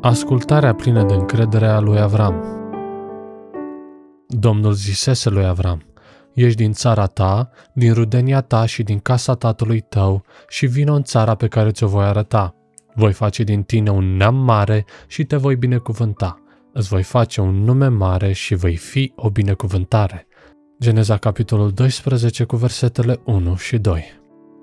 Ascultarea plină de încredere a lui Avram. Domnul zisese lui Avram: ieși din țara ta, din rudenia ta și din casa tatălui tău și vino în țara pe care ți-o voi arăta. Voi face din tine un neam mare și te voi binecuvânta. Îți voi face un nume mare și vei fi o binecuvântare. Geneza capitolul 12 cu versetele 1 și 2.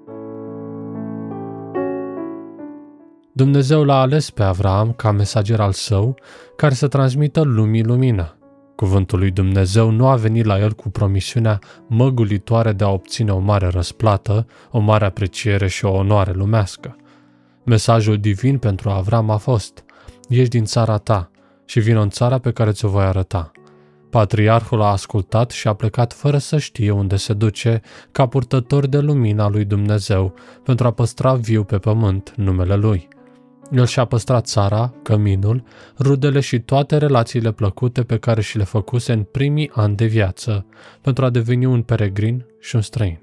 Dumnezeu l-a ales pe Avram ca mesager al său, care să transmită lumii lumină. Cuvântul lui Dumnezeu nu a venit la el cu promisiunea măgulitoare de a obține o mare răsplată, o mare apreciere și o onoare lumească. Mesajul divin pentru Avram a fost: ieși din țara ta și vino în țara pe care ți-o voi arăta. Patriarhul a ascultat și a plecat fără să știe unde se duce, ca purtător de lumina lui Dumnezeu, pentru a păstra viu pe pământ numele lui. El și-a păstrat țara, căminul, rudele și toate relațiile plăcute pe care și le făcuse în primii ani de viață, pentru a deveni un peregrin și un străin.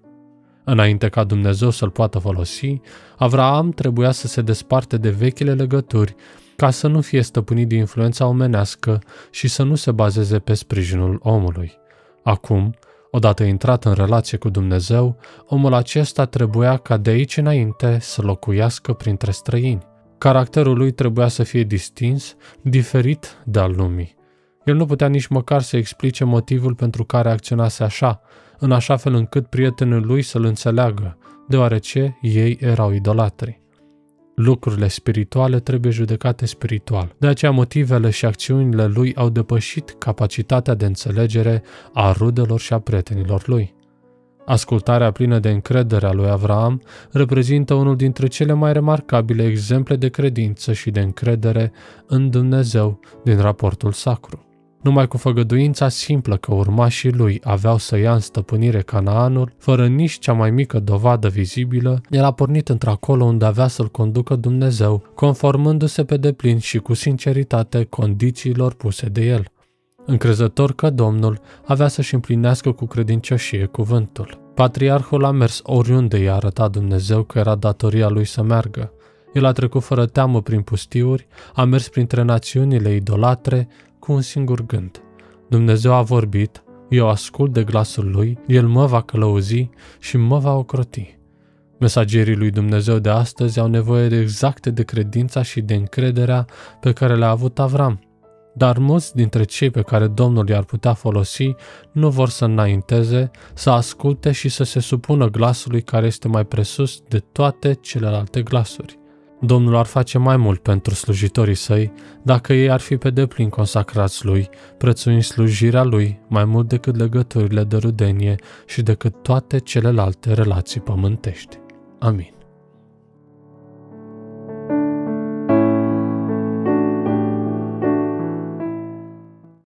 Înainte ca Dumnezeu să-l poată folosi, Avraam trebuia să se desparte de vechile legături, ca să nu fie stăpânit de influența omenească și să nu se bazeze pe sprijinul omului. Acum, odată intrat în relație cu Dumnezeu, omul acesta trebuia ca de aici înainte să locuiască printre străini. Caracterul lui trebuia să fie distins, diferit de al lumii. El nu putea nici măcar să explice motivul pentru care acționase așa, în așa fel încât prietenul lui să-l înțeleagă, deoarece ei erau idolatri. Lucrurile spirituale trebuie judecate spiritual. De aceea motivele și acțiunile lui au depășit capacitatea de înțelegere a rudelor și a prietenilor lui. Ascultarea plină de încredere a lui Avram reprezintă unul dintre cele mai remarcabile exemple de credință și de încredere în Dumnezeu din raportul sacru. Numai cu făgăduința simplă că urmașii lui aveau să ia în stăpânire Canaanul, fără nici cea mai mică dovadă vizibilă, el a pornit într-acolo unde avea să-l conducă Dumnezeu, conformându-se pe deplin și cu sinceritate condițiilor puse de el. Încrezător că Domnul avea să-și împlinească cu credincioșie cuvântul. Patriarhul a mers oriunde i-a arătat Dumnezeu că era datoria lui să meargă. El a trecut fără teamă prin pustiuri, a mers printre națiunile idolatre cu un singur gând: Dumnezeu a vorbit, eu ascult de glasul lui, el mă va călăuzi și mă va ocroti. Mesagerii lui Dumnezeu de astăzi au nevoie de exacte de credința și de încrederea pe care le-a avut Avram. Dar mulți dintre cei pe care Domnul i-ar putea folosi nu vor să înainteze, să asculte și să se supună glasului care este mai presus de toate celelalte glasuri. Domnul ar face mai mult pentru slujitorii săi dacă ei ar fi pe deplin consacrați lui, prețuind slujirea lui mai mult decât legăturile de rudenie și decât toate celelalte relații pământești. Amin.